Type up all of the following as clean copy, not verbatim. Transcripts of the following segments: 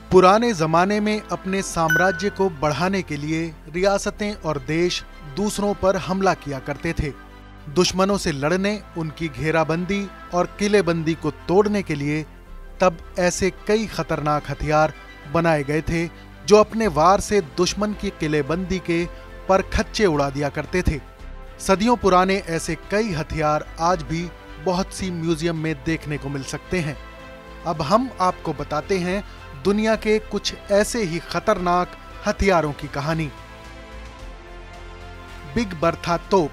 पुराने जमाने में अपने साम्राज्य को बढ़ाने के लिए रियासतें और देश दूसरों पर हमला किया करते थे। दुश्मनों से लड़ने, उनकी घेराबंदी और किलेबंदी को तोड़ने के लिए तब ऐसे कई खतरनाक हथियार बनाए गए थे जो अपने वार से दुश्मन की किलेबंदी के परखच्चे उड़ा दिया करते थे। सदियों पुराने ऐसे कई हथियार आज भी बहुत सी म्यूजियम में देखने को मिल सकते हैं। अब हम आपको बताते हैं दुनिया के कुछ ऐसे ही खतरनाक हथियारों की कहानी। बिग बर्था तोप।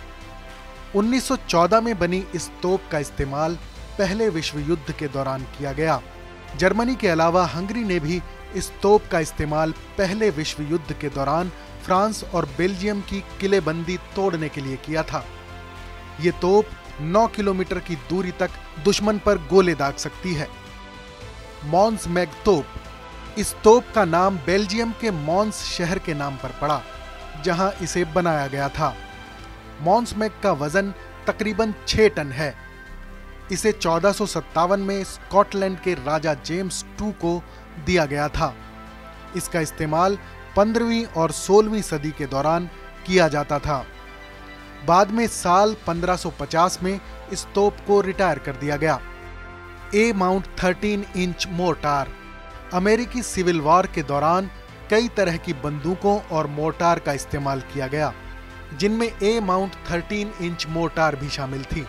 1914 में बनी इस तोप का इस्तेमाल पहले विश्व युद्ध के दौरान किया गया। जर्मनी के अलावा हंगरी ने भी इस तोप का इस्तेमाल पहले विश्व युद्ध के दौरान फ्रांस और बेल्जियम की किलेबंदी तोड़ने के लिए किया था। ये तोप 9 किलोमीटर की दूरी तक दुश्मन पर गोले दाग सकती है। मॉन्स मैग तोप। इस तोप का नाम बेल्जियम के मॉन्स शहर के नाम पर पड़ा, जहां इसे बनाया गया था। मॉन्स मैग का वजन तकरीबन 6 टन है। इसे 1457 में स्कॉटलैंड के राजा जेम्स II को दिया गया था। इसका इस्तेमाल 15वीं और 16वीं सदी के दौरान किया जाता था। बाद में साल 1550 में इस तोप को रिटायर कर दिया गया। A mount 13 inch mortar. अमेरिकी सिविल वॉर के दौरान कई तरह की बंदूकों और मोर्टार का इस्तेमाल किया गया, जिनमें ए माउंट 13 इंच मोर्टार भी शामिल थी।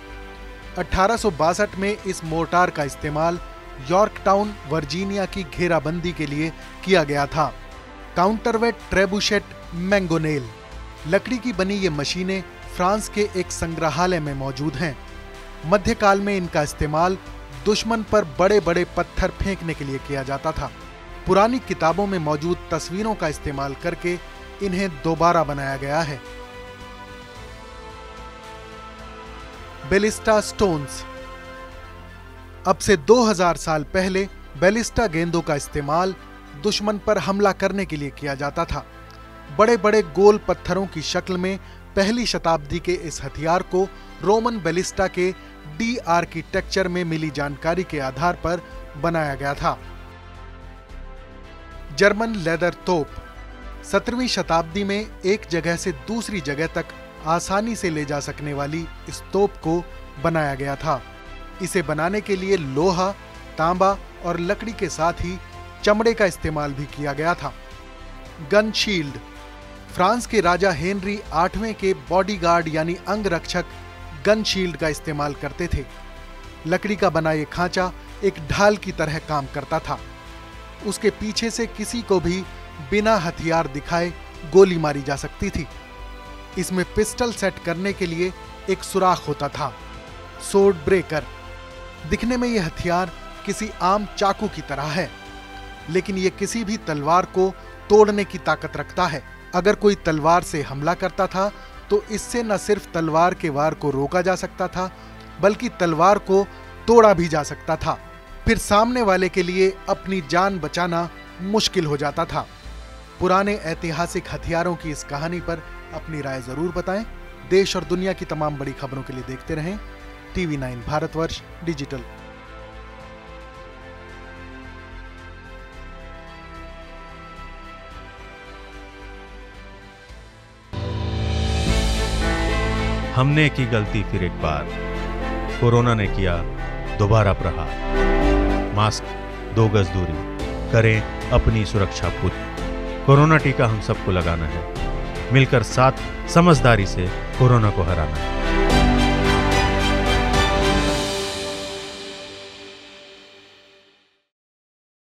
1862 में इस मोर्टार का इस्तेमाल यॉर्कटाउन, वर्जीनिया की घेराबंदी के लिए किया गया था। Counterweight trebuchet mangonel. लकड़ी की बनी ये मशीनें फ्रांस के एक संग्रहालय में मौजूद हैं। मध्यकाल में इनका इस्तेमाल दुश्मन पर बड़े बड़े पत्थर फेंकने के लिए किया जाता था। पुरानी किताबों में मौजूद तस्वीरों का इस्तेमाल करके इन्हें दोबारा बनाया गया है। Ballista stones. अब से 2000 साल पहले बेलिस्टा गेंदों का इस्तेमाल दुश्मन पर हमला करने के लिए किया जाता था। बड़े बड़े गोल पत्थरों की शक्ल में पहली शताब्दी के इस हथियार को रोमन बेलिस्टा के डी आर्किटेक्चर में मिली जानकारी के आधार पर बनाया गया था। जर्मन लेदर तोप। 17वीं शताब्दी में एक जगह से दूसरी जगह तक आसानी से ले जा सकने वाली इस तोप को बनाया गया था। इसे बनाने के लिए लोहा, तांबा और लकड़ी के साथ ही चमड़े का इस्तेमाल भी किया गया था। Gun shield. फ्रांस के राजा हेनरी 8वें के बॉडीगार्ड यानी अंगरक्षक गन शील्ड का इस्तेमाल करते थे। लकड़ी का बना ये खांचा एक ढाल की तरह काम करता था। उसके पीछे से किसी को भी बिना हथियार दिखाए गोली मारी जा सकती थी। इसमें पिस्टल सेट करने के लिए एक सुराख होता था। Sword breaker. दिखने में यह हथियार किसी आम चाकू की तरह है, लेकिन यह किसी भी तलवार को तोड़ने की ताकत रखता है। अगर कोई तलवार से हमला करता था तो इससे न सिर्फ तलवार के वार को रोका जा सकता था, बल्कि तलवार को तोड़ा भी जा सकता था। फिर सामने वाले के लिए अपनी जान बचाना मुश्किल हो जाता था। पुराने ऐतिहासिक हथियारों की इस कहानी पर अपनी राय जरूर बताएं। देश और दुनिया की तमाम बड़ी खबरों के लिए देखते रहें TV9 भारतवर्ष डिजिटल। हमने की गलती फिर एक बार, कोरोना ने किया दोबारा प्रहार। मास्क, 2 गज दूरी, करें अपनी सुरक्षा पूरी। कोरोना टीका हम सबको लगाना है, मिलकर साथ समझदारी से कोरोना को हराना है।